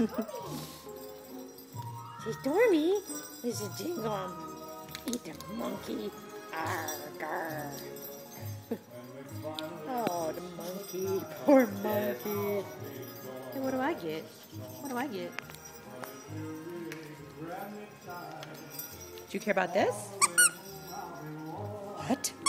Say, Stormy, this is Jingle. Eat the monkey. Arr, arr. Oh, the monkey. Poor monkey. Hey, what do I get? What do I get? Do you care about this? What?